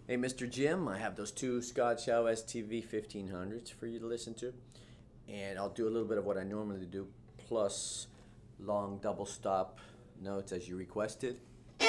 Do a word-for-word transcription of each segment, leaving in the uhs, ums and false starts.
Hey, Mister Jim, I have those two Scott Shaw S T V fifteen hundreds for you to listen to. And I'll do a little bit of what I normally do, plus long double stop notes as you requested.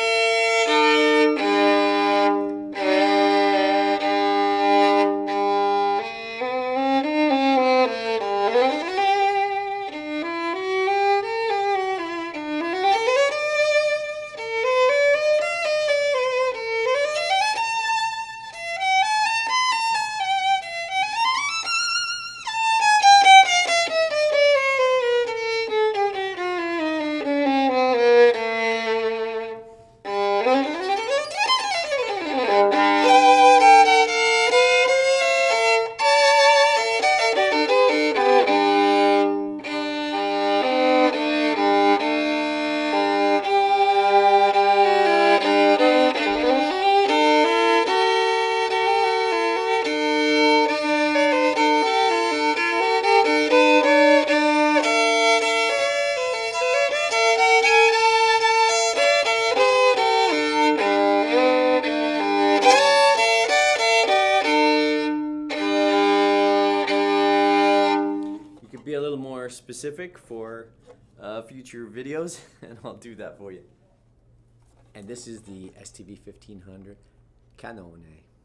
Be a little more specific for uh, future videos, and I'll do that for you. And this is the S T V fifteen hundred Cannone.